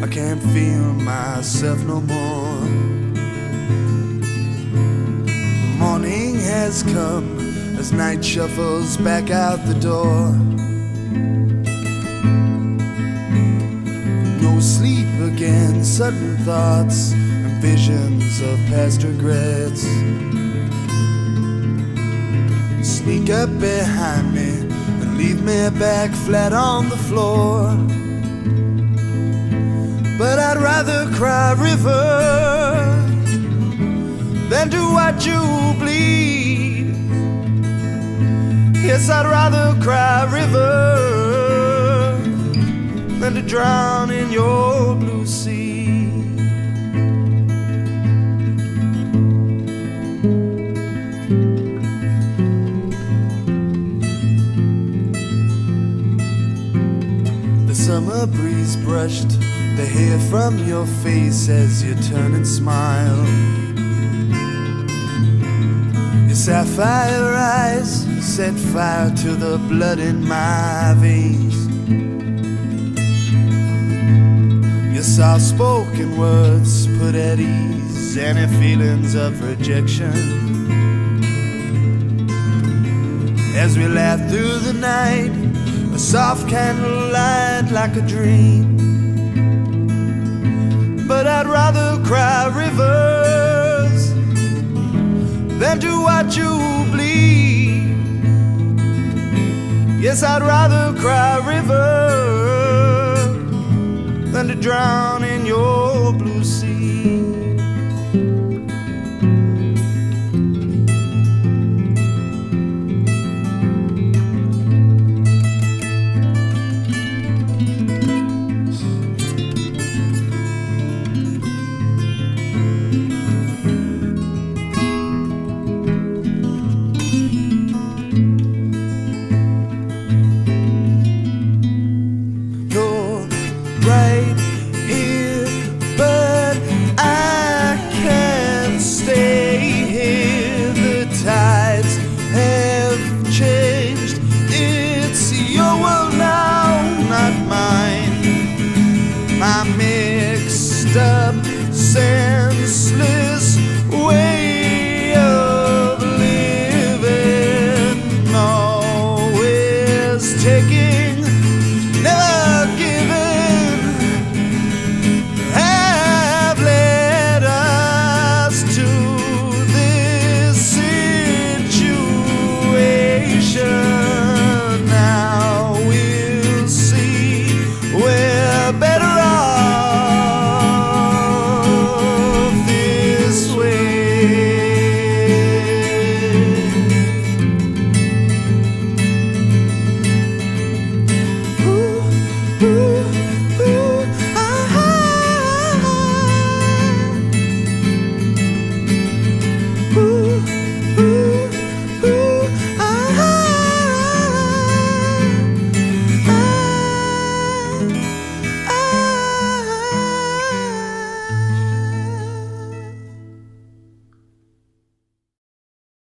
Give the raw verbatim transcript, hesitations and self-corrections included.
can't feel myself no more. Morning has come as night shuffles back out the door. No sleep again, sudden thoughts and visions of past regrets sneak up behind me and leave me back flat on the floor. But I'd rather cry river than to watch you bleed. Yes, I'd rather cry river than to drown in your blue sea. The summer breeze brushed the hair from your face as you turn and smile. Your sapphire eyes set fire to the blood in my veins. Your soft-spoken words put at ease any feelings of rejection. As we laugh through the night, a soft candlelight like a dream. But I'd rather cry rivers than to watch you bleed. Yes, I'd rather cry river than to drown in your blue sea. Right here, but I can't stay here. The tides have changed. It's your world now, not mine. My mixed up, senseless way